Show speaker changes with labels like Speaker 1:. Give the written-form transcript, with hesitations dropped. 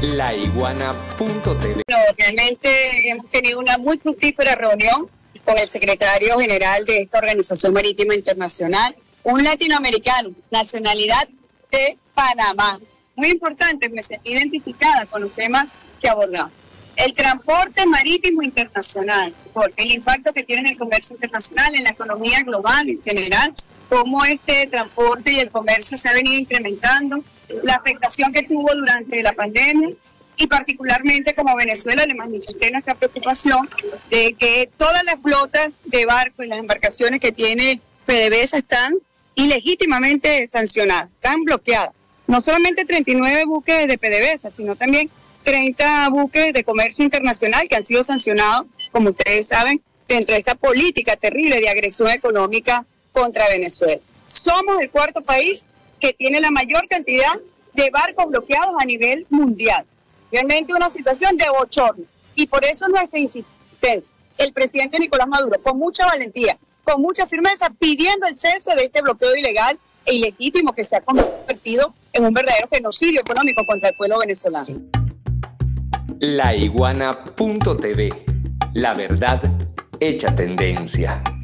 Speaker 1: laiguana.tv.
Speaker 2: Realmente hemos tenido una muy fructífera reunión con el secretario general de esta Organización Marítima Internacional, un latinoamericano, nacionalidad de Panamá. Muy importante, me sentí identificada con los temas que abordamos. El transporte marítimo internacional, porque el impacto que tiene en el comercio internacional, en la economía global en general, cómo este transporte y el comercio se ha venido incrementando, la afectación que tuvo durante la pandemia y particularmente como Venezuela le manifesté nuestra preocupación de que todas las flotas de barcos y las embarcaciones que tiene PDVSA están ilegítimamente sancionadas, están bloqueadas. No solamente 39 buques de PDVSA, sino también 30 buques de comercio internacional que han sido sancionados, como ustedes saben, dentro de esta política terrible de agresión económica contra Venezuela. Somos el cuarto país que tiene la mayor cantidad de barcos bloqueados a nivel mundial. Realmente una situación de bochorno. Y por eso nuestra insistencia. El presidente Nicolás Maduro, con mucha valentía, con mucha firmeza, pidiendo el cese de este bloqueo ilegal e ilegítimo que se ha convertido en un verdadero genocidio económico contra el pueblo venezolano.
Speaker 1: laiguana.tv. La verdad hecha tendencia.